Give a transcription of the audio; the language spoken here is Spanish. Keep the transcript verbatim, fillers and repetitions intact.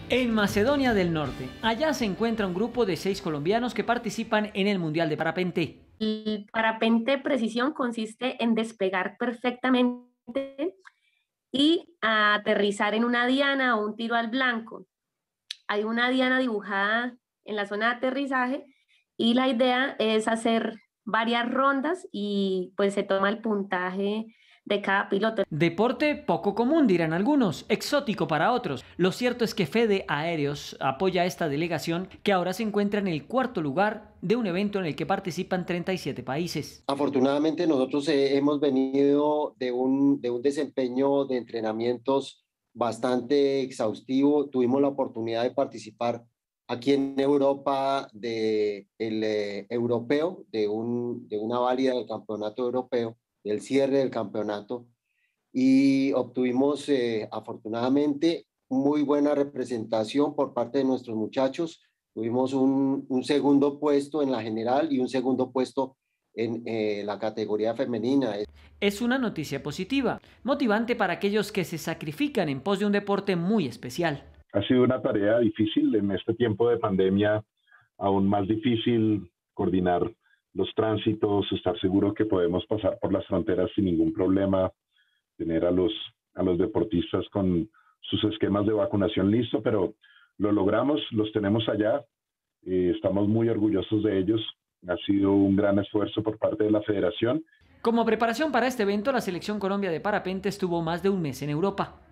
En Macedonia del Norte, allá se encuentra un grupo de seis colombianos que participan en el Mundial de Parapente. El parapente precisión consiste en despegar perfectamente y aterrizar en una diana o un tiro al blanco. Hay una diana dibujada en la zona de aterrizaje y la idea es hacer varias rondas y pues se toma el puntaje de cada piloto. Deporte poco común, dirán algunos, exótico para otros. Lo cierto es que Fede Aéreos apoya a esta delegación que ahora se encuentra en el cuarto lugar de un evento en el que participan treinta y siete países. Afortunadamente nosotros eh, hemos venido de un, de un desempeño de entrenamientos bastante exhaustivo. Tuvimos la oportunidad de participar aquí en Europa del de europeo, de, un, de una válida del campeonato europeo, del cierre del campeonato, y obtuvimos eh, afortunadamente muy buena representación por parte de nuestros muchachos. Tuvimos un, un segundo puesto en la general y un segundo puesto en eh, la categoría femenina. Es una noticia positiva, motivante para aquellos que se sacrifican en pos de un deporte muy especial. Ha sido una tarea difícil en este tiempo de pandemia, aún más difícil coordinar los tránsitos, estar seguro que podemos pasar por las fronteras sin ningún problema, tener a los, a los deportistas con sus esquemas de vacunación listos, pero lo logramos, los tenemos allá, eh, estamos muy orgullosos de ellos, ha sido un gran esfuerzo por parte de la federación. Como preparación para este evento, la Selección Colombia de Parapente estuvo más de un mes en Europa.